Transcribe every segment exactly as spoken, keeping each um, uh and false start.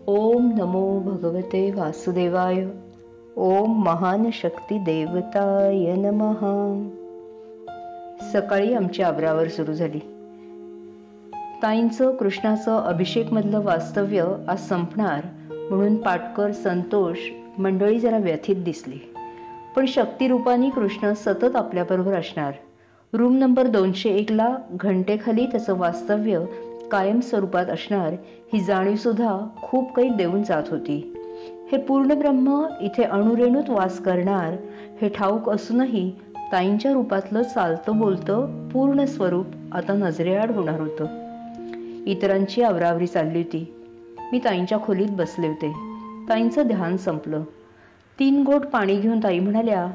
ओम नमो भगवते वासुदेवाय. ओम महान शक्ती देवताय नमः. सकाळी आमची आवरावर सुरू झाली. ताईंचं कृष्णाचं अभिषेक मधलं वास्तव्य आज संपणार म्हणून पाटकर, संतोष मंडळी जरा व्यथित दिसली. पण शक्तिरूपाने कृष्ण सतत आपल्याबरोबर असणार. रूम नंबर दोनशे एक ला घंटेखाली त्याचं वास्तव्य कायम स्वरूपात असणार ही जाणीव सुद्धा खूप काही देऊन जात होती. हे पूर्ण ब्रह्म इथे अणुरेणूत वास करणार हे ठाऊक असूनही ताईंच्या रूपातलं चालतं बोलतं पूर्ण स्वरूप आता नजरेआड होणार होतं. इतरांची आवरावरी चालली होती. मी ताईंच्या खोलीत बसले होते. ताईंचं ध्यान संपलं. तीन घोट पाणी घेऊन ताई म्हणाल्या,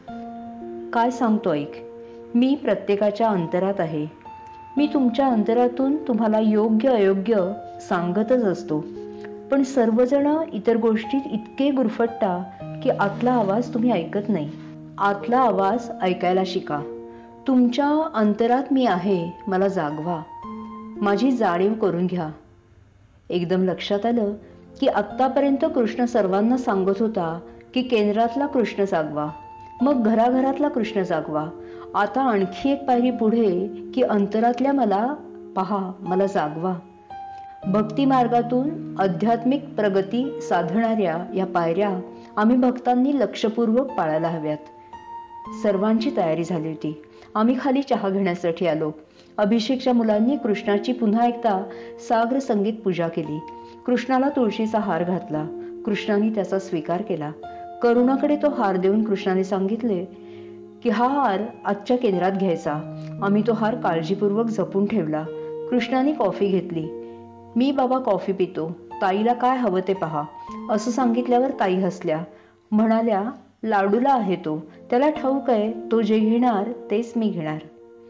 काय सांगतो ऐक, मी प्रत्येकाच्या अंतरात आहे. मी तुमच्या अंतरातून तुम्हाला योग्य अयोग्य सांगतच असतो. पण सर्वजण इतर गोष्टीत इतके गुरफटता की आतला आवाज तुम्ही ऐकत नाही. आतला आवाज ऐकायला शिका. तुमच्या अंतरात मी आहे, मला जागवा, माझी जाणीव करून घ्या. एकदम लक्षात आलं की आत्तापर्यंत कृष्ण सर्वांना सांगत होता की केंद्रातला कृष्ण जागवा, मग घराघरातला कृष्ण जागवा. आता आणखी एक पायरी पुढे की अंतरातल्या मला पहा, मला जागवा. भक्ती मार्गातून आध्यात्मिक प्रगती साधणाऱ्या या पायऱ्या आम्ही भक्तांनी लक्षपूर्वक पाळायला हव्यात. सर्वांची तयारी झाली होती. आम्ही खाली चहा घेण्यासाठी आलो. अभिषेकच्या मुलांनी कृष्णाची पुन्हा एकदा साग्र संगीत पूजा केली. कृष्णाला तुळशीचा हार घातला. कृष्णाने त्याचा स्वीकार केला. करुणाकडे तो हार देऊन कृष्णाने सांगितले की हा हार आजच्या केंद्रात घ्यायचा. आम्ही तो हार काळजीपूर्वक जपून ठेवला. कृष्णाने कॉफी घेतली. मी बाबा कॉफी पितो, ताईला काय हवं ते पहा, असं सांगितल्यावर ताई हसल्या. म्हणाल्या, लाडूला आहे तो, त्याला ठाऊक आहे, तो जे घेणार तेच मी घेणार.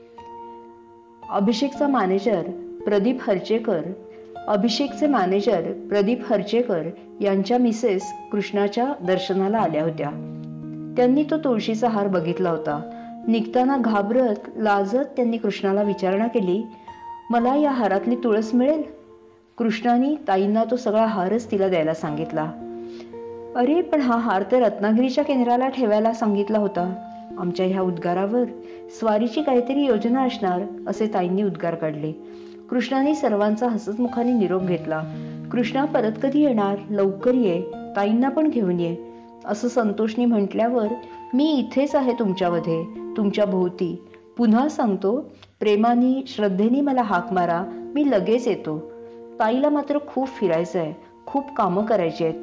अभिषेकचा मॅनेजर प्रदीप हर्चेकर अभिषेकचे मॅनेजर प्रदीप हर्चेकर यांच्या मिसेस कृष्णाच्या दर्शनाला आल्या होत्या. त्यांनी तो तुळशीचा हार बघितला होता. निघताना घाबरत लाजत त्यांनी कृष्णाला विचारणा केली, मला या हारातली तुळस मिळेल? कृष्णाने ताईंना तो सगळा हारच तिला द्यायला सांगितला. अरे पण हा हार तर रत्नागिरीच्या केंद्राला ठेवायला सांगितला होता. आमच्या ह्या उद्गारावर स्वारीची काहीतरी योजना असणार असे ताईंनी उद्गार काढले. कृष्णाने सर्वांचा हसतमुखाने निरोप घेतला. कृष्णा परत कधी येणार? लवकर ये, ताईंना पण घेऊन ये, असं संतोषनी म्हटल्यावर मी इथेच आहे तुमच्यामध्ये, तुमच्या भोवती. पुन्हा सांगतो, प्रेमाने श्रद्धेने मला हाक मारा, मी लगेच येतो. ताईला मात्र खूप फिरायचं आहे, खूप कामं करायची आहेत.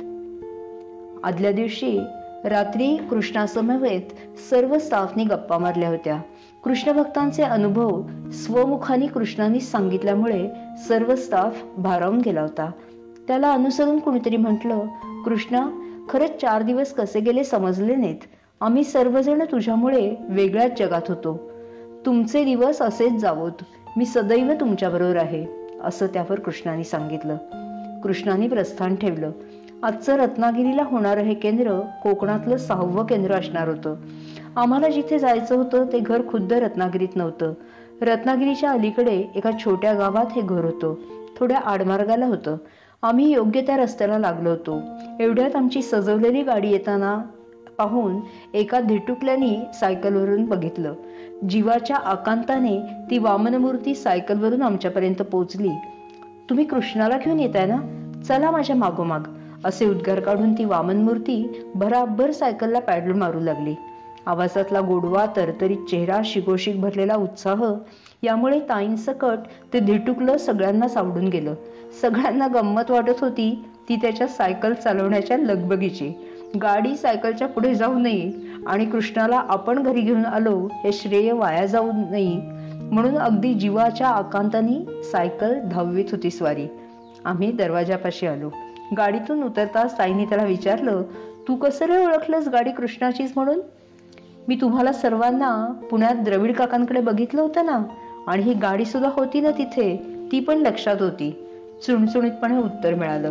आदल्या दिवशी रात्री कृष्णासमवेत सर्व स्टाफनी गप्पा मारल्या होत्या. कृष्ण भक्तांचे अनुभव स्वमुखाने कृष्णाने सांगितल्यामुळे सर्व स्टाफ भारावून गेला होता. त्याला अनुसरून कुणीतरी म्हटलं, कृष्णा, खरंच चार दिवस कसे गेले समजले नाहीत. आम्ही सर्वजण तुझ्यामुळे वेगळ्याच जगात होतो. तुमचे दिवस असेच जावोत, मी सदैव तुमच्याबरोबर आहे, असं त्यावर कृष्णाने सांगितलं. कृष्णाने प्रस्थान ठेवलं. आजचं रत्नागिरीला होणारं हे केंद्र कोकणातलं सहावं केंद्र असणार होतं. आम्हाला जिथे जायचं होतं ते घर खुद्द रत्नागिरीत नव्हतं. रत्नागिरीच्या अलीकडे एका छोट्या गावात हे घर होतं. थोड्या आडमार्गाला होतं. आम्ही योग्य त्या रस्त्याला लागलो होतो. एवढ्यात आमची सजवलेली गाडी येताना पाहून एका धिटुकल्याने सायकलवरून बघितलं. जीवाच्या आकांताने ती वामनमूर्ती सायकलवरून आमच्यापर्यंत पोचली. तुम्ही कृष्णाला घेऊन येताय ना? चला माझ्या मागोमाग, असे उद्गार काढून ती वामनमूर्ती भराभर सायकलला पॅडल मारू लागली. आवाजातला गोडवा, तरतरीत चेहरा, शिगोशिक भरलेला उत्साह यामुळे ताईंसकट ते धिटुकलं सगळ्यांनाच आवडून गेलं. सगळ्यांना गंमत वाटत होती ती त्याच्या सायकल चालवण्याच्या लगबगीची. गाडी सायकलच्या पुढे जाऊ नये आणि कृष्णाला आपण घरी घेऊन आलो हे श्रेय वाया जाऊ नये म्हणून अगदी जीवाच्या आकांताने सायकल धाववीत होती स्वारी. आम्ही दरवाजापाशी आलो. गाडीतून उतरताच ताईने त्याला विचारलं, तू कसं रे ओळखलंस गाडी कृष्णाचीच म्हणून? मी तुम्हाला सर्वांना पुण्यात द्रविड काकांकडे बघितलं होतं ना, आणि ही गाडी सुद्धा होती ना तिथे, ती पण लक्षात होती, चुणचुणीतपणे उत्तर मिळालं.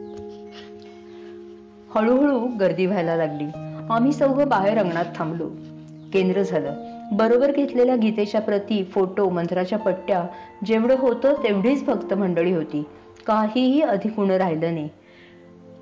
हळूहळू गर्दी व्हायला लागली. आम्ही चौघं बाहेर अंगणात थांबलो. केंद्र झालं. बरोबर घेतलेल्या गीतेच्या प्रती, फोटो, मंत्राच्या पट्ट्या, जेवढं होतं तेवढीच भक्त मंडळी होती. काहीही अधिक उणं राहिलं नाही.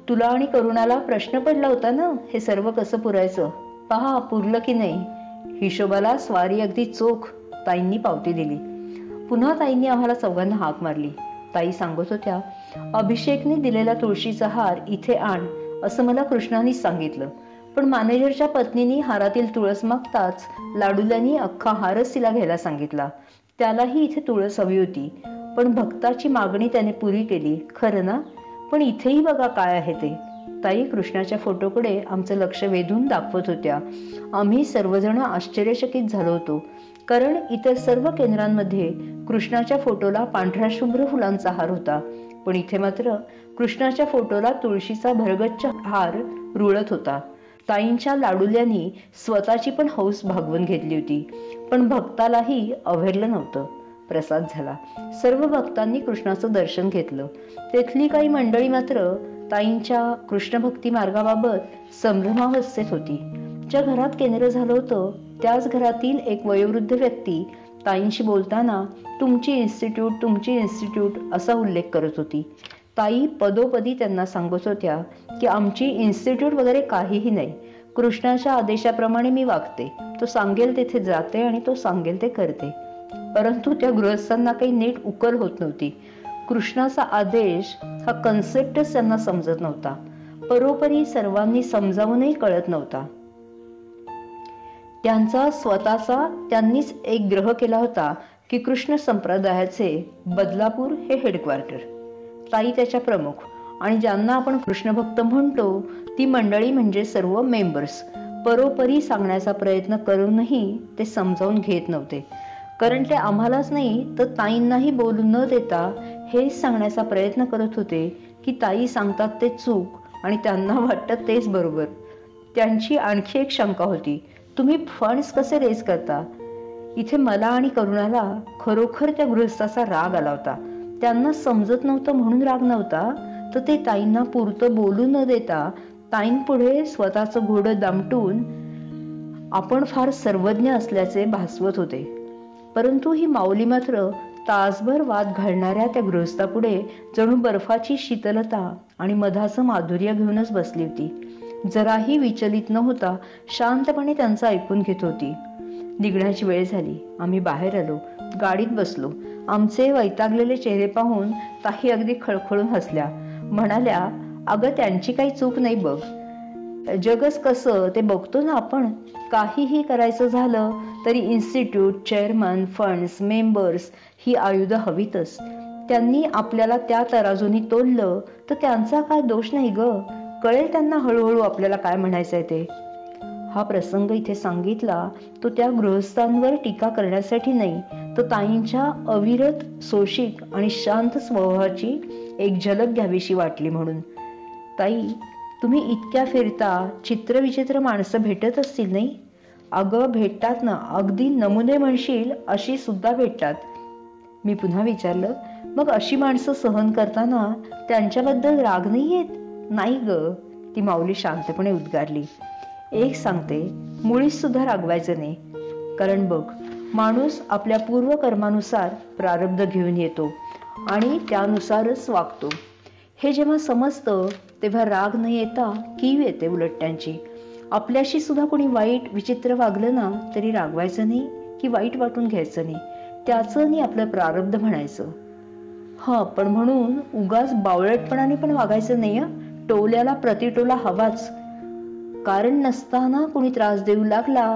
तुला आणि करुणाला प्रश्न पडला होता ना हे सर्व कसं पुरायचं. पहा पुरलं की नाही. हिशोबाला स्वारी अगदी चोख. ताईंनी पावती दिली. पुन्हा ताईंनी आम्हाला चौघांना हाक मारली. ताई सांगत होत्या, अभिषेकने दिलेला तुळशीचा हार इथे आण असं मला कृष्णानीच सांगितलं. पण मॅनेजरच्या पत्नीने हारातील तुळस मागताच लाडूल्यांनी अख्खा हारच तिला घ्यायला सांगितला. त्यालाही इथे तुळस हवी होती, पण भक्ताची मागणी त्याने पुरी केली. खरं ना. पण इथेही बघा काय आहे ते. ताई कृष्णाच्या फोटोकडे आमचं लक्ष वेधून दाखवत होत्या. आम्ही सर्वजण आश्चर्यचकित झालो होतो, कारण इतर सर्व केंद्रांमध्ये कृष्णाच्या फोटोला पांढऱ्या शुभ्र फुलांचा हार होता, पण इथे मात्र कृष्णाच्या फोटोला तुळशीचा भरगच्च हार रुळत होता. ताईंच्या लाडूल्यांनी स्वतःची पण हौस भागवून घेतली होती, पण भक्तालाही अव्हेरलं नव्हतं. प्रसाद झाला. सर्व भक्तांनी कृष्णाचं दर्शन घेतलं. तेथली काही मंडळी मात्र ताईंच्या कृष्णभक्ती मार्गाबाबत संभ्रमावस्थेत होती. ज्या घरात केंद्र झालं होतं त्याच घरातील एक वयोवृद्ध व्यक्ती ताईंशी बोलताना तुमची इन्स्टिट्यूट तुमची इन्स्टिट्यूट असा उल्लेख करत होती. ताई पदोपदी त्यांना सांगत होत्या की आमची इन्स्टिट्यूट वगैरे काहीही नाही. कृष्णाच्या आदेशाप्रमाणे मी वागते. तो सांगेल तेथे जाते आणि तो सांगेल ते करते. परंतु त्या गृहस्थांना काही नीट उकल होत नव्हती. कृष्णाचा आदेश हा कन्सेप्टच त्यांना समजत नव्हता. परोपरी सर्वांनी समजावूनही कळत नव्हता. त्यांचा स्वतःचा त्यांनीच एक ग्रह केला होता की कृष्ण संप्रदायाचे बदलापूर हे हेडक्वार्टर. ताई त्याच्या प्रमुख, आणि ज्यांना आपण कृष्णभक्त म्हणतो ती मंडळी म्हणजे सर्व मेंबर्स. परोपरी सांगण्याचा प्रयत्न करूनही ते समजावून घेत नव्हते, कारण ते आम्हालाच नाही तर ताईंनाही बोलू न देता हेच सांगण्याचा प्रयत्न करत होते की ताई सांगतात ते चूक आणि त्यांना वाटतं तेच बरोबर. त्यांची आणखी एक शंका होती, तुम्ही फंड्स कसे रेज करता. इथे मला आणि करुणाला खरोखर त्या गृहस्थाचा राग आला होता. त्यांना समजत नव्हतं म्हणून राग नव्हता, तर ते ताईंना पुरतं बोलू न देता ताईंपुढे स्वतःचं घोडं दामटून आपण फार सर्वज्ञ असल्याचे भासवत होते. परंतु ही माऊली मात्र तासभर वाद घालणाऱ्या त्या गृहस्थापुढे जणू बर्फाची शीतलता आणि मधाचं माधुर्य घेऊनच बसली होती. जराही विचलित न होता शांतपणे त्यांचं ऐकून घेत होती. निघण्याची वेळ झाली. आम्ही बाहेर आलो. गाडीत बसलो. आमचे वैतागलेले चेहरे पाहून ताई अगदी खळखळून हसल्या. म्हणाल्या, अगं त्यांची काही चूक नाही बघ. जगच कसं ते बघतो ना आपण. काहीही करायचं झालं तरी इन्स्टिट्यूट, चेअरमन, फंड्स, मेंबर्स ही आयुध हवीतच. त्यांनी आपल्याला त्या तराजूनी तोललं तर त्यांचा काय दोष नाही ग. कळेल त्यांना हळूहळू आपल्याला काय म्हणायचंय ते. हा प्रसंग इथे सांगितला तो त्या गृहस्थांवर टीका करण्यासाठी नाही, तर ताईंच्या अविरत सोशिक आणि शांत स्वभावाची एक झलक घ्यावीशी वाटली म्हणून. ताई, तुम्ही इतक्या फिरता, चित्रविचित्र माणसं भेटत असतील नाही. अगं भेटतात ना, अगदी नमुने म्हणशील अशी सुद्धा भेटतात. मी पुन्हा विचारलं, मग अशी माणसं सहन करताना त्यांच्याबद्दल राग नाही येत. नाही ग, ती माऊली शांतपणे उद्गारली. एक सांगते, मुळीच सुद्धा रागवायचं नाही. कारण बघ, माणूस आपल्या पूर्व कर्मानुसार प्रारब्ध घेऊन येतो आणि त्यानुसारच वागतो. हे जेव्हा समजतं तेव्हा राग न येता कीव येते उलट त्यांची. आपल्याशी सुद्धा कोणी वाईट विचित्र वागलं ना तरी रागवायचं नाही की वाईट वाटून घ्यायचं नाही. त्याचं आणि आपलं प्रारब्ध म्हणायचं. हा, पण म्हणून उगाच बावळटपणाने पण वागायचं नाही. टोल्याला प्रतिटोला हवाच. कारण नसताना कोणी त्रास देऊ लागला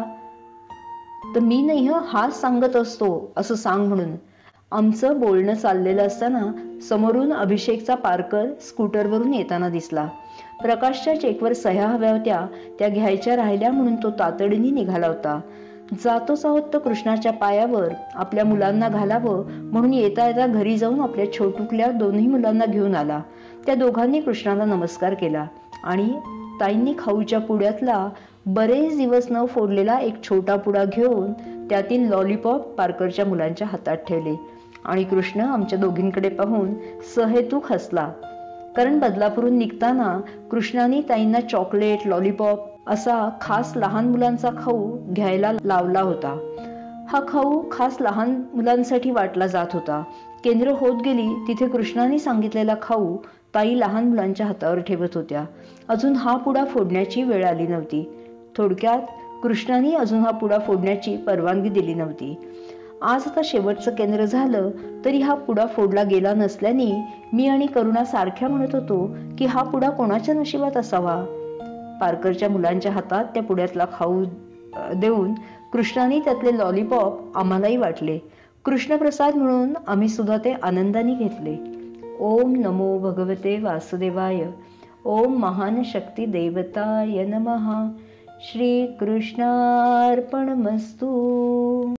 तर मी नाही ह हाच सांगत असतो असं सांग म्हणून. आमचं बोलणं चाललेलं असताना समोरून अभिषेकचा पारकर स्कूटरवरून येताना दिसला. प्रकाशच्या चेकवर सह्या हव्या होत्या, त्या घ्यायच्या राहिल्या म्हणून तो तातडीने निघाला होता. जातोच आहोत तर कृष्णाच्या पायावर आपल्या मुलांना घालावं म्हणून येता येता घरी जाऊन आपल्या छोटुकल्या दोन्ही मुलांना घेऊन आला. त्या दोघांनी कृष्णाला नमस्कार केला आणि ताईंनी खाऊच्या पुड्यातला बरेच दिवस न फोडलेला एक छोटा पुडा घेऊन त्यातील लॉलीपॉप पारकरच्या मुलांच्या हातात ठेवले. आणि कृष्ण आमच्या दोघींकडे पाहून सहेतूक हसला. कारण बदलापूरून निघताना कृष्णाने ताईंना चॉकलेट, लॉलीपॉप असा खास लहान मुलांचा खाऊ घ्यायला लावला होता. हा खाऊ खास लहान मुलांसाठी वाटला जात होता. केंद्र होत गेली तिथे कृष्णाने सांगितलेला खाऊ ताई लहान मुलांच्या हातावर ठेवत होत्या. अजून हा पुडा फोडण्याची वेळ आली नव्हती. थोडक्यात कृष्णाने अजून हा पुडा फोडण्याची परवानगी दिली नव्हती. आज आता शेवटचं केंद्र झालं तरी हा पुडा फोडला गेला नसल्याने मी आणि करुणा सारख्या म्हणत होतो की हा पुडा कोणाच्या नशिबात असावा. पारकरच्या मुलांच्या हातात त्या पुड्यातला खाऊ देऊन कृष्णाने त्यातले लॉलीपॉप आम्हालाही वाटले. कृष्णप्रसाद म्हणून आम्ही सुद्धा ते आनंदाने घेतले. ओम नमो भगवते वासुदेवाय. ओम महान शक्ती देवताय नमः. श्री कृष्णार्पणमस्तु.